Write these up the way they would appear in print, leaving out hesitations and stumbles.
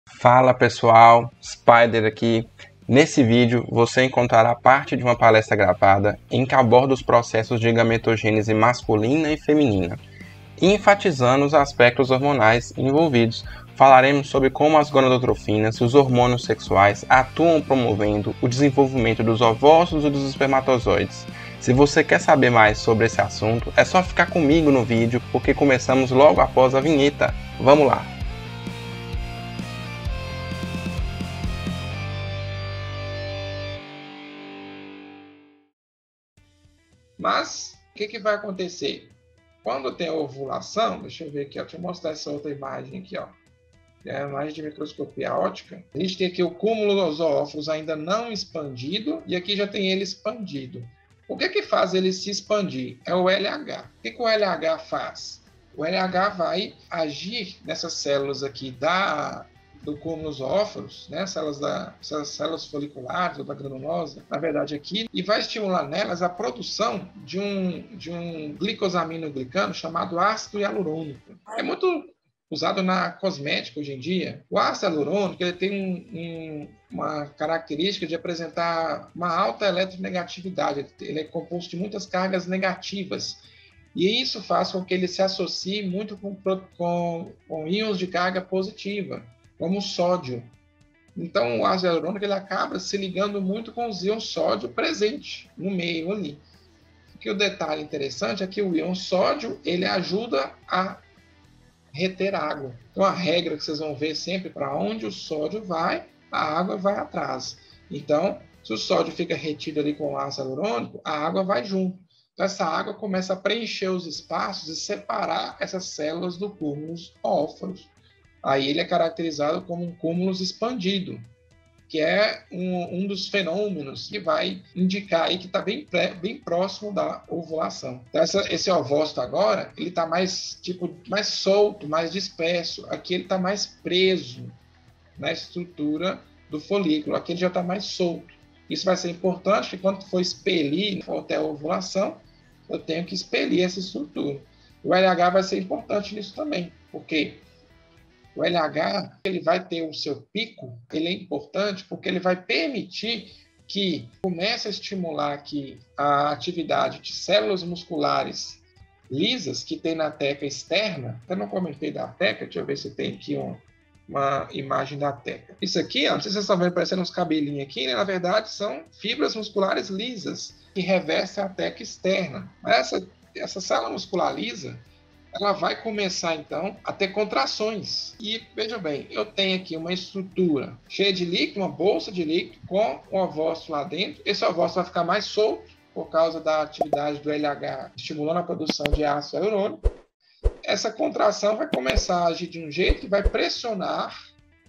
Fala pessoal, Spider aqui. Nesse vídeo você encontrará parte de uma palestra gravada em que aborda os processos de gametogênese masculina e feminina, enfatizando os aspectos hormonais envolvidos. Falaremos sobre como as gonadotrofinas e os hormônios sexuais atuam promovendo o desenvolvimento dos ovócitos e dos espermatozoides. Se você quer saber mais sobre esse assunto, é só ficar comigo no vídeo, porque começamos logo após a vinheta. Vamos lá! Mas, o que vai acontecer? Quando tem a ovulação, deixa eu ver aqui, deixa eu mostrar essa outra imagem aqui, ó. É a imagem de microscopia óptica. A gente tem aqui o cúmulo dos zoófilos ainda não expandido, e aqui já tem ele expandido. O que faz ele se expandir? É o LH. O que o LH faz? O LH vai agir nessas células aqui do cúmulo zoófilos, né, essas células foliculares ou da granulosa, na verdade aqui, e vai estimular nelas a produção de um glicosaminoglicano chamado ácido hialurônico. É muito usado na cosmética hoje em dia. O ácido hialurônico ele tem uma característica de apresentar uma alta eletronegatividade. Ele é composto de muitas cargas negativas. E isso faz com que ele se associe muito com íons de carga positiva, como o sódio. Então, o ácido hialurônico ele acaba se ligando muito com os íons sódio presentes no meio ali. Que o detalhe interessante é que o íon sódio ele ajuda a reter água. Então, a regra que vocês vão ver sempre, para onde o sódio vai, a água vai atrás. Então, se o sódio fica retido ali com o ácido hialurônico, a água vai junto. Então, essa água começa a preencher os espaços e separar essas células do cúmulo óforos. Aí ele é caracterizado como um cúmulo expandido, que é um dos fenômenos que vai indicar aí que está bem próximo da ovulação. Então, esse ovócito agora, ele está mais solto, mais disperso. Aqui ele está mais preso na estrutura do folículo. Aqui ele já está mais solto. Isso vai ser importante, porque quando for expelir, for até a ovulação, eu tenho que expelir essa estrutura. O LH vai ser importante nisso também, porque o LH ele vai ter o seu pico, ele é importante porque ele vai permitir que comece a estimular aqui a atividade de células musculares lisas que tem na teca externa. Eu não comentei da teca, deixa eu ver se tem aqui uma imagem da teca. Isso aqui, ó, não sei se vocês estão vendo parecendo uns cabelinhos aqui, né? Na verdade são fibras musculares lisas que revestem a teca externa. Mas essa célula muscular lisa, ela vai começar, então, a ter contrações. E, veja bem, eu tenho aqui uma estrutura cheia de líquido, uma bolsa de líquido, com um ovócito lá dentro. Esse ovócito vai ficar mais solto, por causa da atividade do LH, estimulando a produção de ácido hialurônico. Essa contração vai começar a agir de um jeito que vai pressionar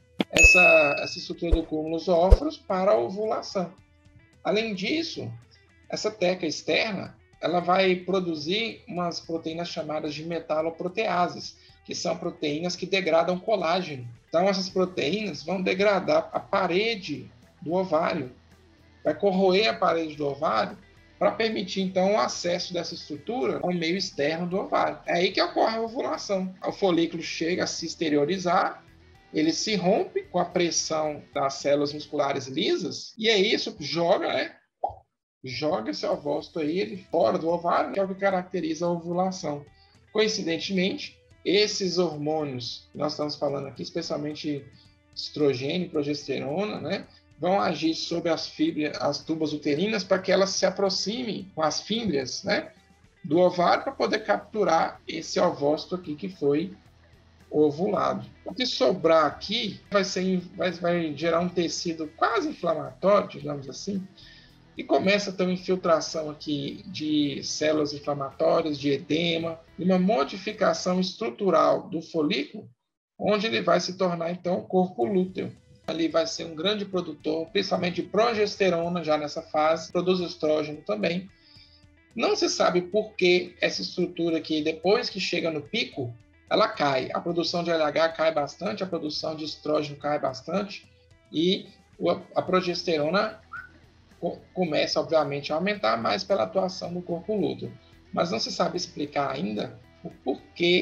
essa estrutura do cúmulo zoóforos para a ovulação. Além disso, essa teca externa ela vai produzir umas proteínas chamadas de metaloproteases, que são proteínas que degradam colágeno. Então, essas proteínas vão degradar a parede do ovário, vai corroer a parede do ovário para permitir, então, o acesso dessa estrutura ao meio externo do ovário. É aí que ocorre a ovulação. O folículo chega a se exteriorizar, ele se rompe com a pressão das células musculares lisas, e é isso, joga esse ovócito aí ele fora do ovário, que é o que caracteriza a ovulação. Coincidentemente, esses hormônios que nós estamos falando aqui, especialmente estrogênio e progesterona, né, vão agir sobre as tubas uterinas para que elas se aproximem com as fímbrias, né, do ovário para poder capturar esse ovócito aqui que foi ovulado. O que sobrar aqui vai gerar um tecido quase inflamatório, digamos assim, e começa a ter uma infiltração aqui de células inflamatórias, de edema, e uma modificação estrutural do folículo, onde ele vai se tornar, então, o corpo lúteo. Ali vai ser um grande produtor, principalmente de progesterona, já nessa fase, produz estrógeno também. Não se sabe por que essa estrutura aqui, depois que chega no pico, ela cai. A produção de LH cai bastante, a produção de estrógeno cai bastante, e a progesterona começa, obviamente, a aumentar mais pela atuação do corpo lúteo. Mas não se sabe explicar ainda o porquê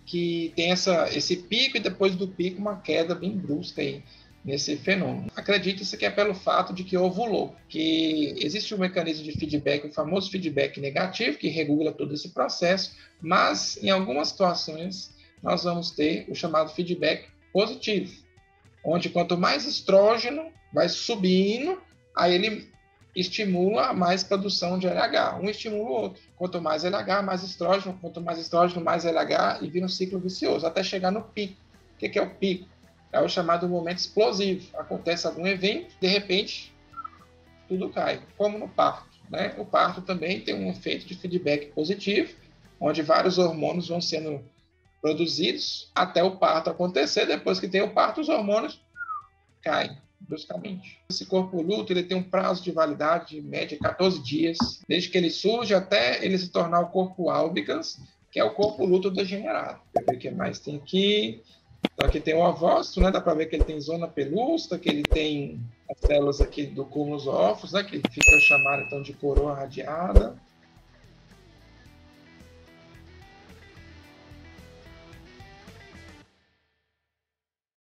que tem esse pico e depois do pico uma queda bem brusca aí nesse fenômeno. Acredita-se que é pelo fato de que ovulou, que existe um mecanismo de feedback, o famoso feedback negativo, que regula todo esse processo, mas em algumas situações nós vamos ter o chamado feedback positivo, onde quanto mais estrógeno vai subindo, aí ele estimula mais produção de LH. Um estimula o outro. Quanto mais LH, mais estrógeno. Quanto mais estrógeno, mais LH. E vira um ciclo vicioso, até chegar no pico. O que é o pico? É o chamado momento explosivo. Acontece algum evento, de repente, tudo cai. Como no parto, né? O parto também tem um efeito de feedback positivo, onde vários hormônios vão sendo produzidos até o parto acontecer. Depois que tem o parto, os hormônios caem bruscamente. Esse corpo luto ele tem um prazo de validade de média 14 dias, desde que ele surge até ele se tornar o corpo albicans, que é o corpo luto degenerado. Deixa eu ver o que mais tem aqui. Então, aqui tem o ovócito, né? Dá para ver que ele tem zona pelúcida, que ele tem as células aqui do cúmulo ósseos, né? Que fica chamado então de coroa radiada.